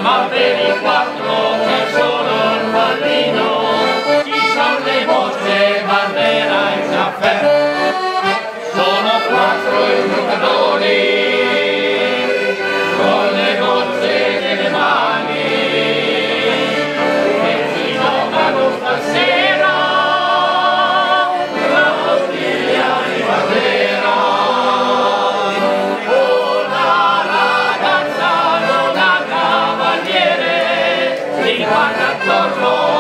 ma per i quattro c'è solo il pallino, ci sono le bocce, bandera e caffè, sono quattro i giocatori, con le bocce nelle mani, e si giocano stasera, la bottiglia di bandera. Guarda attorno